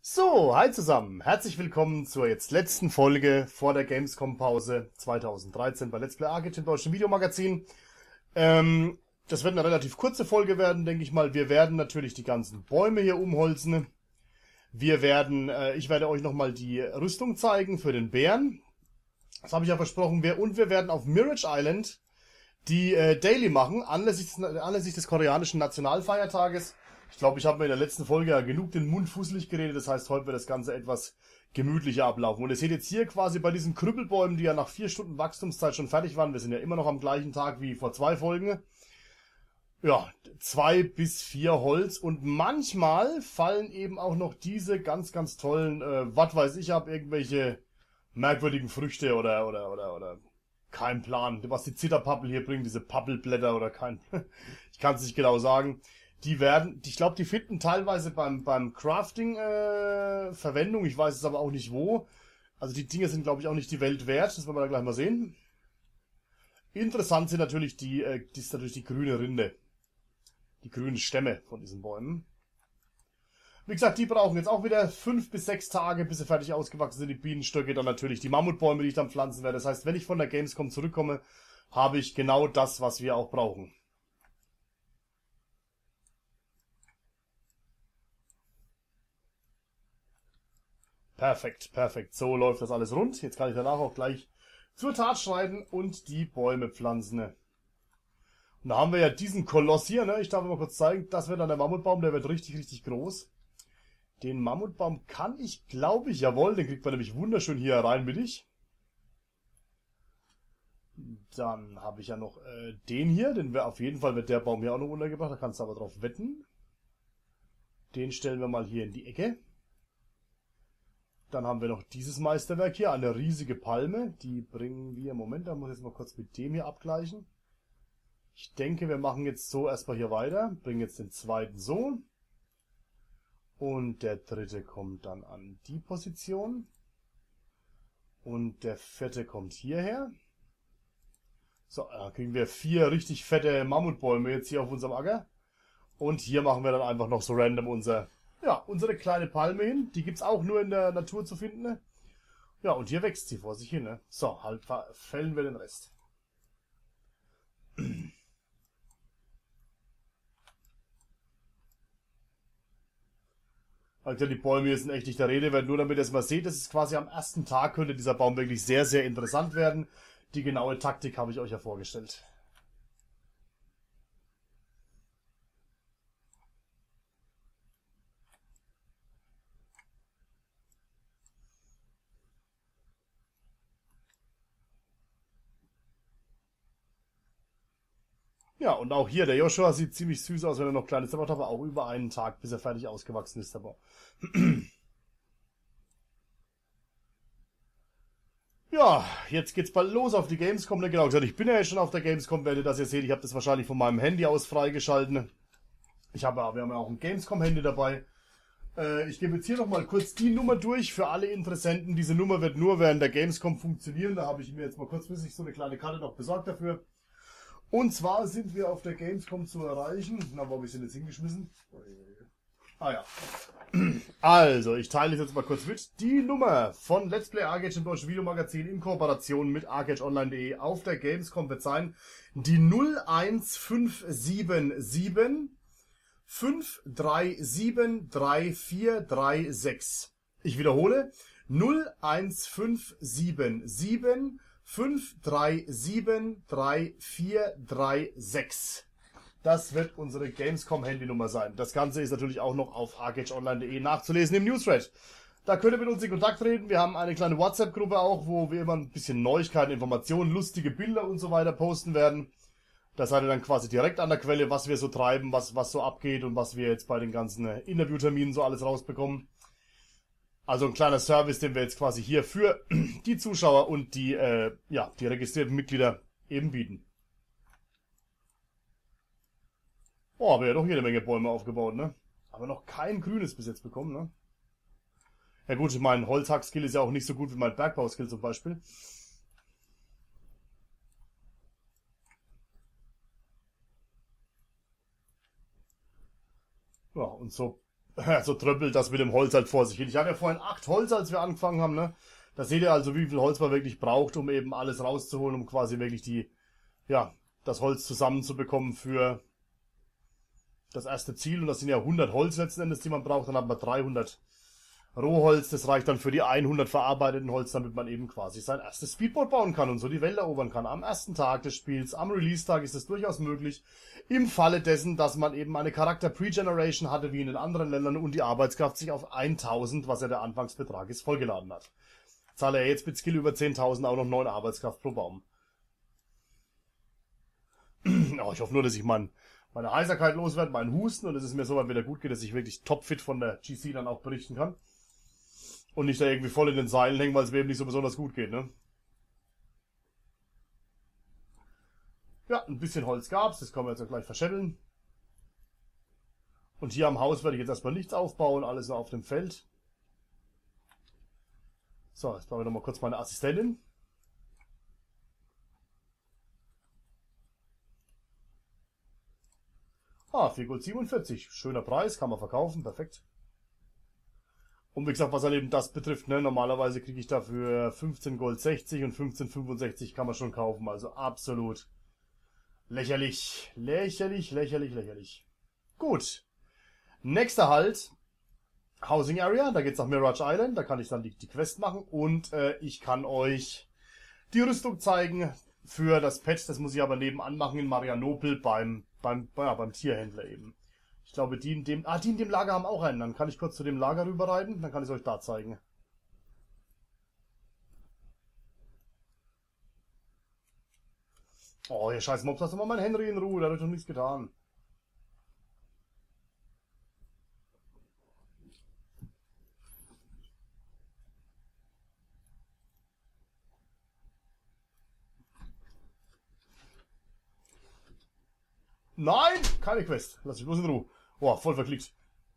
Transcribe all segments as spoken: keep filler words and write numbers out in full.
So, hi zusammen. Herzlich willkommen zur jetzt letzten Folge vor der Gamescom-Pause zweitausenddreizehn bei Let's Play Arcade im deutschen Videomagazin. Ähm, das wird eine relativ kurze Folge werden, denke ich mal. Wir werden natürlich die ganzen Bäume hier umholzen. Wir werden, äh, ich werde euch nochmal die Rüstung zeigen für den Bären. Das habe ich ja versprochen. Wir, und wir werden auf Mirage Island die äh, Daily machen, anlässlich des, anlässlich des koreanischen Nationalfeiertages. Ich glaube, ich habe mir in der letzten Folge ja genug den Mund fusselig geredet. Das heißt, heute wird das Ganze etwas gemütlicher ablaufen. Und ihr seht jetzt hier quasi bei diesen Krüppelbäumen, die ja nach vier Stunden Wachstumszeit schon fertig waren. Wir sind ja immer noch am gleichen Tag wie vor zwei Folgen. Ja, zwei bis vier Holz. Und manchmal fallen eben auch noch diese ganz, ganz tollen, äh, was weiß ich, ab irgendwelche merkwürdigen Früchte oder, oder, oder, oder, kein Plan, was die Zitterpappel hier bringt, diese Pappelblätter oder kein, ich kann es nicht genau sagen. Die werden, ich glaube, die finden teilweise beim, beim Crafting äh, Verwendung. Ich weiß es aber auch nicht wo. Also die Dinge sind, glaube ich, auch nicht die Welt wert. Das werden wir da gleich mal sehen. Interessant sind natürlich die, äh, die ist natürlich die grüne Rinde. Die grünen Stämme von diesen Bäumen. Wie gesagt, die brauchen jetzt auch wieder fünf bis sechs Tage, bis sie fertig ausgewachsen sind. Die Bienenstöcke, dann natürlich die Mammutbäume, die ich dann pflanzen werde. Das heißt, wenn ich von der Gamescom zurückkomme, habe ich genau das, was wir auch brauchen. Perfekt, perfekt. So läuft das alles rund. Jetzt kann ich danach auch gleich zur Tat schreiten und die Bäume pflanzen. Und da haben wir ja diesen Koloss hier, ne? Ich darf mal kurz zeigen, das wird dann der Mammutbaum, der wird richtig, richtig groß. Den Mammutbaum kann ich, glaube ich, jawohl, den kriegt man nämlich wunderschön hier rein mittig. Dann habe ich ja noch äh, den hier, den wir auf jeden Fall wird der Baum hier auch noch untergebracht, da kannst du aber drauf wetten. Den stellen wir mal hier in die Ecke. Dann haben wir noch dieses Meisterwerk hier, eine riesige Palme. Die bringen wir, Moment, da muss ich jetzt mal kurz mit dem hier abgleichen. Ich denke, wir machen jetzt so erstmal hier weiter. Bringen jetzt den zweiten so. Und der dritte kommt dann an die Position. Und der vierte kommt hierher. So, da kriegen wir vier richtig fette Mammutbäume jetzt hier auf unserem Acker. Und hier machen wir dann einfach noch so random unser... Ja, unsere kleine Palme hin, die gibt es auch nur in der Natur zu finden. Ne? Ja, und hier wächst sie vor sich hin. Ne? So, halt fällen wir den Rest. Also die Bäume hier sind echt nicht der Rede wert. Nur damit ihr es mal seht, das ist quasi am ersten Tag könnte dieser Baum wirklich sehr, sehr interessant werden. Die genaue Taktik habe ich euch ja vorgestellt. Ja, und auch hier, der Joshua sieht ziemlich süß aus, wenn er noch klein ist. Der braucht aber auch über einen Tag, bis er fertig ausgewachsen ist, der Baum. Ja, jetzt geht's bald los auf die Gamescom. Ne, genau gesagt, ich bin ja jetzt schon auf der Gamescom, werdet das ihr seht. Ich habe das wahrscheinlich von meinem Handy aus freigeschalten. Ich habe, wir haben ja auch ein Gamescom-Handy dabei. Äh, ich gebe jetzt hier nochmal kurz die Nummer durch für alle Interessenten. Diese Nummer wird nur während der Gamescom funktionieren. Da habe ich mir jetzt mal kurzfristig so eine kleine Karte noch besorgt dafür. Und zwar sind wir auf der Gamescom zu erreichen. Na, wo habe ich den jetzt hingeschmissen? Ah ja. Also, ich teile es jetzt mal kurz mit. Die Nummer von Let's Play Arcade im deutschen Videomagazin in Kooperation mit arcadeonline punkt de auf der Gamescom wird sein die null eins fünf sieben sieben fünf drei sieben drei vier drei sechs. Ich wiederhole. null eins fünf sieben sieben fünf drei sieben drei vier drei sechs. Das wird unsere Gamescom-Handynummer sein. Das Ganze ist natürlich auch noch auf arcadeonline punkt de nachzulesen im Newsthread. Da könnt ihr mit uns in Kontakt treten. Wir haben eine kleine WhatsApp-Gruppe auch, wo wir immer ein bisschen Neuigkeiten, Informationen, lustige Bilder und so weiter posten werden. Da seid ihr dann quasi direkt an der Quelle, was wir so treiben, was, was so abgeht und was wir jetzt bei den ganzen Interviewterminen so alles rausbekommen. Also ein kleiner Service, den wir jetzt quasi hier für die Zuschauer und die, äh, ja, die registrierten Mitglieder eben bieten. Oh, haben wir ja doch jede Menge Bäume aufgebaut, ne? Aber noch kein grünes bis jetzt bekommen, ne? Ja gut, mein Holzhack-Skill ist ja auch nicht so gut wie mein Bergbau-Skill zum Beispiel. Ja, und so so tröppelt das mit dem Holz halt vor sich hin. Ich hatte ja vorhin acht Holz, als wir angefangen haben, ne? Da seht ihr also, wie viel Holz man wirklich braucht, um eben alles rauszuholen, um quasi wirklich die, ja, das Holz zusammenzubekommen für das erste Ziel. Und das sind ja hundert Holz letzten Endes, die man braucht. Dann hat man dreihundert Rohholz. Das reicht dann für die hundert verarbeiteten Holz, damit man eben quasi sein erstes Speedboat bauen kann und so die Welt erobern kann. Am ersten Tag des Spiels, am Release-Tag ist es durchaus möglich, im Falle dessen, dass man eben eine Charakter-Pre-Generation hatte, wie in den anderen Ländern, und die Arbeitskraft sich auf tausend, was ja der Anfangsbetrag ist, vollgeladen hat. Zahle er jetzt mit Skill über zehntausend auch noch neun Arbeitskraft pro Baum. Oh, ich hoffe nur, dass ich mein, meine Heiserkeit loswerde, meinen Husten, und dass es mir so weit wieder gut geht, dass ich wirklich topfit von der G C dann auch berichten kann. Und nicht da irgendwie voll in den Seilen hängen, weil es mir eben nicht so besonders gut geht, ne? Ja, ein bisschen Holz gab's, das können wir jetzt auch gleich verschätteln. Und hier am Haus werde ich jetzt erstmal nichts aufbauen, alles nur auf dem Feld. So, jetzt brauche ich nochmal kurz meine Assistentin. Ah, vier Gold siebenundvierzig. Schöner Preis, kann man verkaufen, perfekt. Und wie gesagt, was halt eben das betrifft, ne, normalerweise kriege ich dafür fünfzehn Gold sechzig und fünfzehn fünfundsechzig kann man schon kaufen. Also absolut lächerlich. Lächerlich, lächerlich, lächerlich. Gut. Nächster Halt. Housing Area, da geht's nach Mirage Island, da kann ich dann die, die Quest machen und äh, ich kann euch die Rüstung zeigen für das Pet, das muss ich aber nebenan machen in Marianopel beim, beim, ja, beim Tierhändler eben. Ich glaube, die in dem, ah, die in dem Lager haben auch einen, dann kann ich kurz zu dem Lager rüberreiten, dann kann ich es euch da zeigen. Oh, ihr scheiß Mobs, lass doch mal meinen Henry in Ruhe, der hat euch doch nichts getan. Nein, keine Quest. Lass mich bloß in Ruhe. Boah, voll verklickt.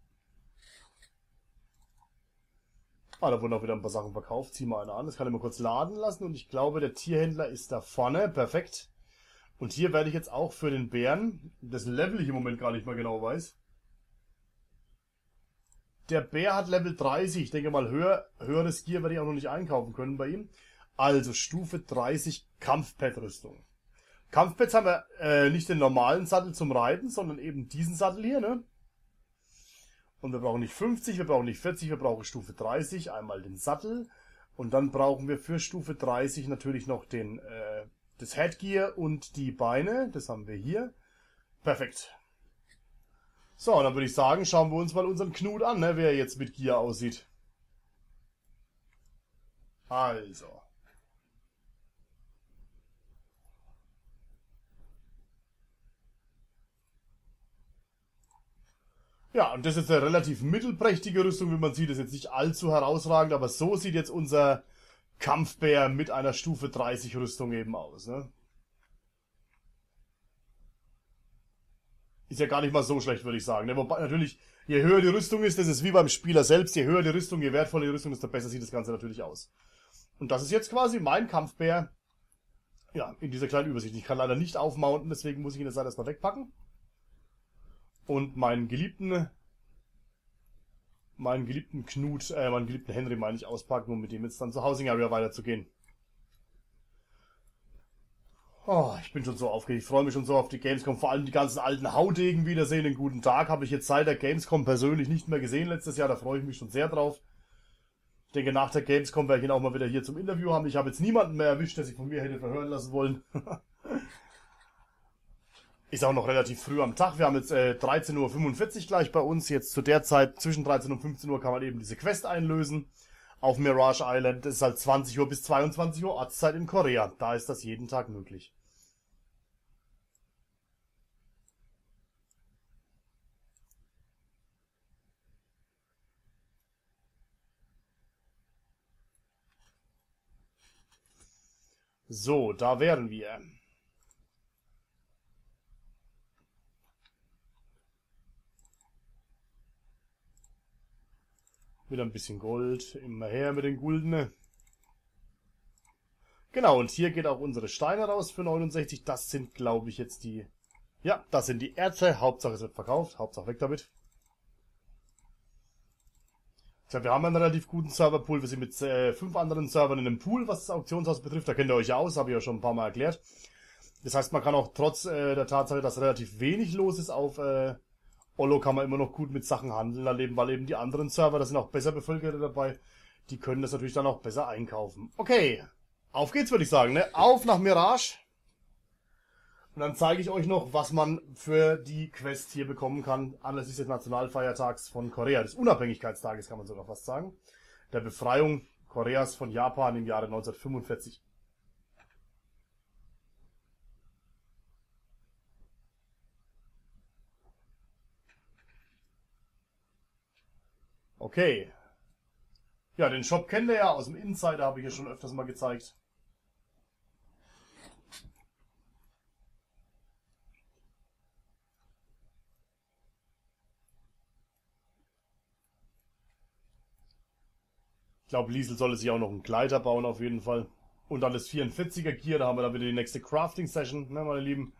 Ah, da wurden auch wieder ein paar Sachen verkauft. Zieh mal eine an. Das kann ich mal kurz laden lassen. Und ich glaube, der Tierhändler ist da vorne. Perfekt. Und hier werde ich jetzt auch für den Bären, dessen Level ich im Moment gar nicht mal genau weiß. Der Bär hat Level dreißig. Ich denke mal, höher, höheres Gear werde ich auch noch nicht einkaufen können bei ihm. Also Stufe dreißig Kampfpad-Rüstung. Kampfpads haben wir äh, nicht den normalen Sattel zum Reiten, sondern eben diesen Sattel hier, ne? Und wir brauchen nicht fünfzig, wir brauchen nicht vierzig, wir brauchen Stufe dreißig, einmal den Sattel. Und dann brauchen wir für Stufe dreißig natürlich noch den, äh, das Headgear und die Beine. Das haben wir hier. Perfekt. So, dann würde ich sagen, schauen wir uns mal unseren Knut an, ne, wie er jetzt mit Gear aussieht. Also. Ja, und das ist eine relativ mittelprächtige Rüstung, wie man sieht, ist jetzt nicht allzu herausragend, aber so sieht jetzt unser Kampfbär mit einer Stufe dreißig Rüstung eben aus, ne? Ist ja gar nicht mal so schlecht, würde ich sagen, ne? Wobei natürlich, je höher die Rüstung ist, das ist wie beim Spieler selbst, je höher die Rüstung, je wertvoller die Rüstung, desto besser sieht das Ganze natürlich aus. Und das ist jetzt quasi mein Kampfbär, ja, in dieser kleinen Übersicht. Ich kann leider nicht aufmounten, deswegen muss ich ihn jetzt erstmal wegpacken. Und meinen geliebten, meinen geliebten Knut, äh, meinen geliebten Henry meine ich auspacken, um mit dem jetzt dann zur Housing Area weiterzugehen. Oh, ich bin schon so aufgeregt, ich freue mich schon so auf die Gamescom, vor allem die ganzen alten Haudegen wiedersehen. Den guten Tag habe ich jetzt seit der Gamescom persönlich nicht mehr gesehen letztes Jahr, da freue ich mich schon sehr drauf. Ich denke, nach der Gamescom werde ich ihn auch mal wieder hier zum Interview haben. Ich habe jetzt niemanden mehr erwischt, der sich von mir hätte verhören lassen wollen. Ist auch noch relativ früh am Tag. Wir haben jetzt äh, dreizehn Uhr fünfundvierzig gleich bei uns. Jetzt zu der Zeit, zwischen dreizehn und fünfzehn Uhr, kann man eben diese Quest einlösen. Auf Mirage Island. Das ist halt zwanzig Uhr bis zweiundzwanzig Uhr Ortszeit in Korea. Da ist das jeden Tag möglich. So, da wären wir. Wieder ein bisschen Gold. Immer her mit den Gulden. Genau, und hier geht auch unsere Steine raus für neunundsechzig. Das sind, glaube ich, jetzt die... Ja, das sind die Erze. Hauptsache es wird verkauft. Hauptsache weg damit. Ja, wir haben einen relativ guten Serverpool. Wir sind mit äh, fünf anderen Servern in einem Pool, was das Auktionshaus betrifft. Da kennt ihr euch ja aus, habe ich ja schon ein paar Mal erklärt. Das heißt, man kann auch trotz äh, der Tatsache, dass relativ wenig los ist auf äh, Ollo, kann man immer noch gut mit Sachen handeln erleben, weil eben die anderen Server, da sind auch besser Bevölkerte dabei, die können das natürlich dann auch besser einkaufen. Okay, auf geht's, würde ich sagen, ne? Auf nach Mirage. Und dann zeige ich euch noch, was man für die Quest hier bekommen kann, anlässlich des Nationalfeiertags von Korea, des Unabhängigkeitstages kann man sogar fast sagen, der Befreiung Koreas von Japan im Jahre neunzehnhundertfünfundvierzig. Okay. Ja, den Shop kennt ihr ja aus dem Insider, habe ich ja schon öfters mal gezeigt. Ich glaube, Liesel soll sich auch noch einen Gleiter bauen auf jeden Fall. Und dann das vierundvierziger Gear, da haben wir dann wieder die nächste Crafting-Session, ne, meine Lieben.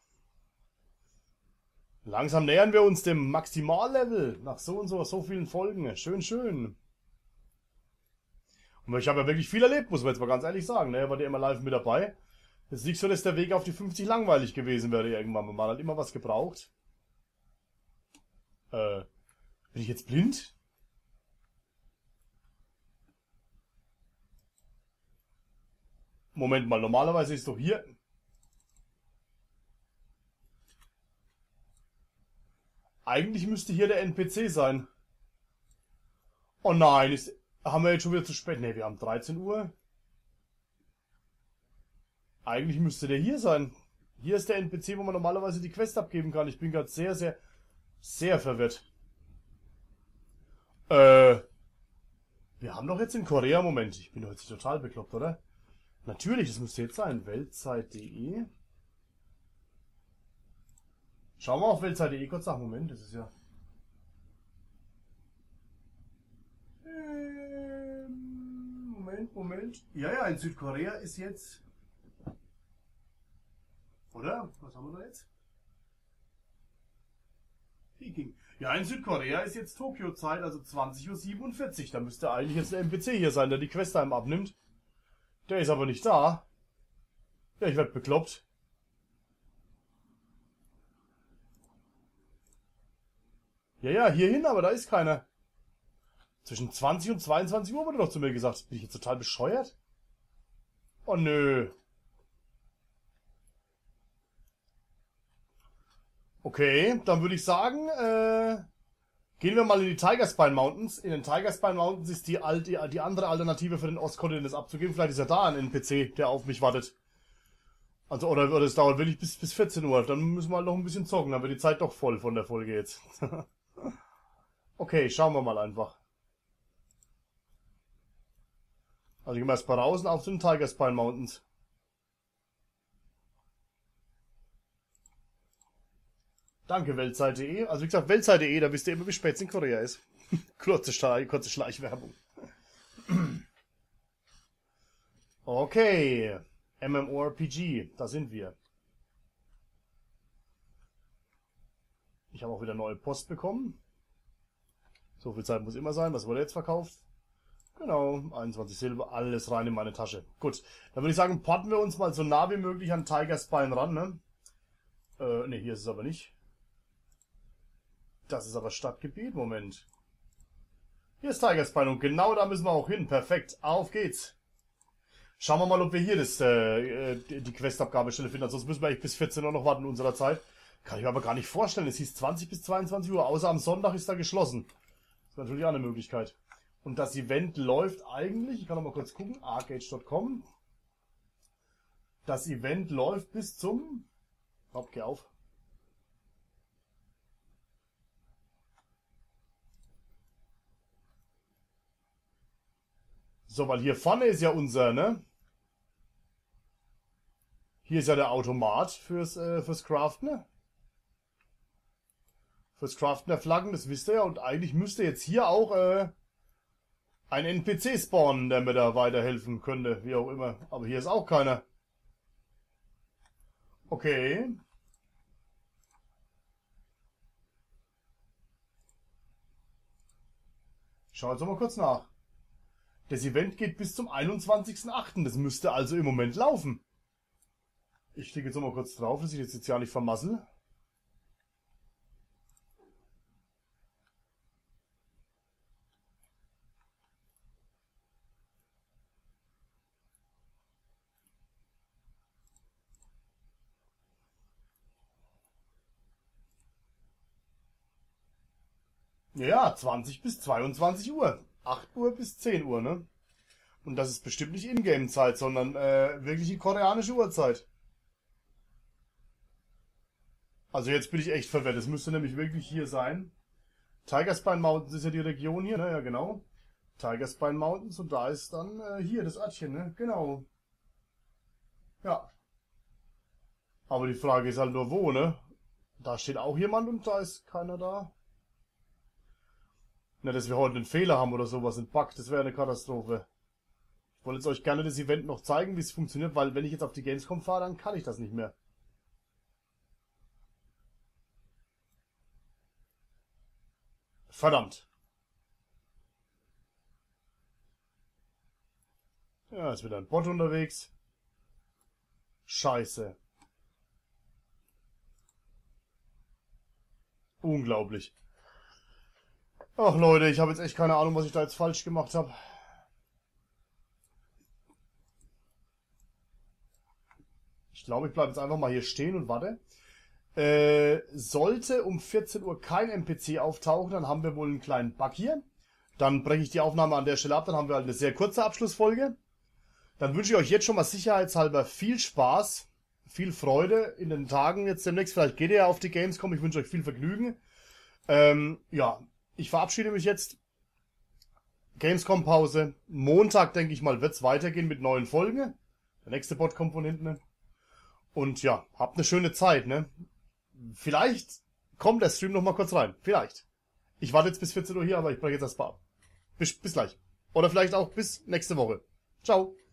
Langsam nähern wir uns dem Maximallevel nach so und so, so vielen Folgen. Schön, schön. Und ich habe ja wirklich viel erlebt, muss man jetzt mal ganz ehrlich sagen. Ne? War der immer live mit dabei. Es ist nicht so, dass der Weg auf die fünfzig langweilig gewesen wäre irgendwann. Man hat halt immer was gebraucht. Äh, bin ich jetzt blind? Moment mal, normalerweise ist doch hier... Eigentlich müsste hier der N P C sein. Oh nein, ist... haben wir jetzt schon wieder zu spät? Ne, wir haben dreizehn Uhr. Eigentlich müsste der hier sein. Hier ist der N P C, wo man normalerweise die Quest abgeben kann. Ich bin gerade sehr, sehr, sehr verwirrt. Äh... Wir haben doch jetzt in Korea... Moment, ich bin doch jetzt total bekloppt, oder? Natürlich, das müsste jetzt sein. Weltzeit punkt de. Schauen wir auf Weltzeit punkt de kurz nach. Moment, das ist ja... Ähm, Moment, Moment. Ja, ja, in Südkorea ist jetzt... Oder? Was haben wir da jetzt? Peking. Ja, in Südkorea ist jetzt Tokio-Zeit, also zwanzig Uhr siebenundvierzig. Da müsste eigentlich jetzt der N P C hier sein, der die Quest einem abnimmt. Der ist aber nicht da. Ja, ich werd bekloppt. Ja, ja, hierhin, aber da ist keiner. Zwischen zwanzig und zweiundzwanzig Uhr wurde doch zu mir gesagt. Bin ich jetzt total bescheuert? Oh nö. Okay, dann würde ich sagen, äh, gehen wir mal in die Tiger Spine Mountains. In den Tiger Spine Mountains ist die, alte, die andere Alternative für den Ostkontinent, das abzugeben. Vielleicht ist ja da ein N P C, der auf mich wartet. Also, oder, oder es dauert wirklich bis, bis vierzehn Uhr. Dann müssen wir halt noch ein bisschen zocken. Dann wird die Zeit doch voll von der Folge jetzt. Okay, schauen wir mal einfach. Also gehen wir erst mal raus und auf zu den Tiger Spine Mountains. Danke, Weltzeit punkt de. Also wie gesagt, Weltzeit punkt de, da wisst ihr immer, wie spät es in Korea ist. kurze, Schleich, kurze Schleichwerbung. Okay. MMORPG, da sind wir. Ich habe auch wieder neue Post bekommen. So viel Zeit muss immer sein. Was wurde jetzt verkauft? Genau, einundzwanzig Silber, alles rein in meine Tasche. Gut, dann würde ich sagen, porten wir uns mal so nah wie möglich an Tiger Spine ran, ne? Äh, ne, hier ist es aber nicht. Das ist aber Stadtgebiet, Moment. Hier ist Tiger Spine und genau da müssen wir auch hin. Perfekt, auf geht's. Schauen wir mal, ob wir hier das, äh, die Questabgabestelle finden. Sonst müssen wir eigentlich bis vierzehn Uhr noch warten in unserer Zeit. Kann ich mir aber gar nicht vorstellen. Es hieß zwanzig bis zweiundzwanzig Uhr, außer am Sonntag ist da geschlossen. Das ist natürlich auch eine Möglichkeit. Und das Event läuft eigentlich, ich kann noch mal kurz gucken, arcade punkt com. Das Event läuft bis zum... Hopp, geh auf. So, weil hier vorne ist ja unser, ne? Hier ist ja der Automat fürs, äh, fürs Craften, ne? Fürs Craften der Flaggen, das wisst ihr ja. Und eigentlich müsste jetzt hier auch äh, ein N P C spawnen, der mir da weiterhelfen könnte, wie auch immer. Aber hier ist auch keiner. Okay. Ich schaue jetzt noch mal kurz nach. Das Event geht bis zum einundzwanzigsten achten Das müsste also im Moment laufen. Ich klicke jetzt noch mal kurz drauf, dass ich das jetzt ja nicht vermassel. Ja, zwanzig bis zweiundzwanzig Uhr. acht Uhr bis zehn Uhr, ne? Und das ist bestimmt nicht Ingame-Zeit, sondern äh, wirklich die koreanische Uhrzeit. Also jetzt bin ich echt verwirrt. Es müsste nämlich wirklich hier sein. Tigerspine Mountains ist ja die Region hier, ne? Ja, genau. Tigerspine Mountains und da ist dann äh, hier das Örtchen, ne? Genau. Ja. Aber die Frage ist halt nur wo, ne? Da steht auch jemand und da ist keiner da. Na, dass wir heute einen Fehler haben oder sowas, ein Bug, das wäre eine Katastrophe. Ich wollte jetzt euch gerne das Event noch zeigen, wie es funktioniert, weil wenn ich jetzt auf die Gamescom fahre, dann kann ich das nicht mehr. Verdammt. Ja, ist wieder ein Bot unterwegs. Scheiße. Unglaublich. Ach Leute, ich habe jetzt echt keine Ahnung, was ich da jetzt falsch gemacht habe. Ich glaube, ich bleibe jetzt einfach mal hier stehen und warte. Äh, sollte um vierzehn Uhr kein N P C auftauchen, dann haben wir wohl einen kleinen Bug hier. Dann breche ich die Aufnahme an der Stelle ab, dann haben wir halt eine sehr kurze Abschlussfolge. Dann wünsche ich euch jetzt schon mal sicherheitshalber viel Spaß, viel Freude in den Tagen jetzt demnächst. Vielleicht geht ihr ja auf die Gamescom, ich wünsche euch viel Vergnügen. Ähm, ja, ich verabschiede mich jetzt. Gamescom-Pause. Montag, denke ich mal, wird es weitergehen mit neuen Folgen. Der nächste Bot kommt von hinten. Und ja, habt eine schöne Zeit, ne? Vielleicht kommt der Stream noch mal kurz rein. Vielleicht. Ich warte jetzt bis vierzehn Uhr hier, aber ich breche jetzt erst mal ab. Bis, bis gleich. Oder vielleicht auch bis nächste Woche. Ciao.